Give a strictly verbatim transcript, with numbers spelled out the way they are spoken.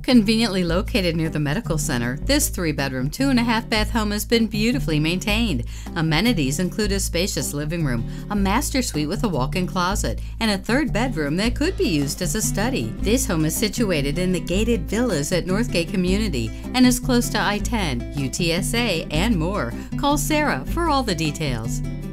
Conveniently located near the medical center, this three-bedroom, two-and-a-half-bath home has been beautifully maintained. Amenities include a spacious living room, a master suite with a walk-in closet, and a third bedroom that could be used as a study. This home is situated in the gated villas at Northgate Community and is close to I ten, U T S A, and more. Call Sarah for all the details.